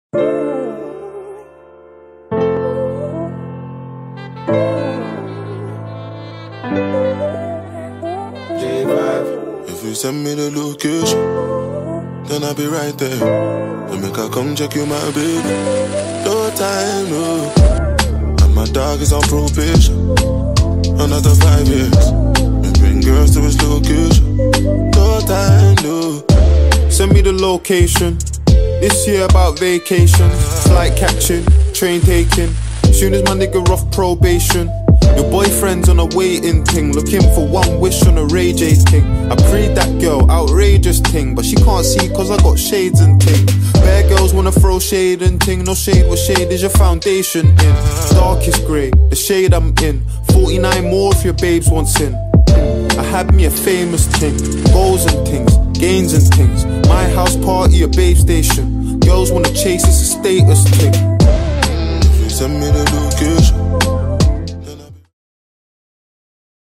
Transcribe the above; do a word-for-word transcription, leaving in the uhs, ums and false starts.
If you send me the location, then I'll be right there. Then make I come check you, my baby. No time, no. And my dog is on probation. Another five years. And bring girls to his location. No time, no. Send me the location. This year about vacation. Flight catching, train taking. Soon as my nigga off probation. Your boyfriend's on a waiting thing, looking for one wish on a Ray J thing. I prayed that girl, outrageous thing, but she can't see cause I got shades and ting. Bare girls wanna throw shade and ting. No shade, what shade is your foundation in? Darkest grey, the shade I'm in. Forty-nine more if your babes want sin. I had me a famous ting, goals and things, gains and things. My house party, a babe station. Girls wanna chase, it's a status thing. If you send me the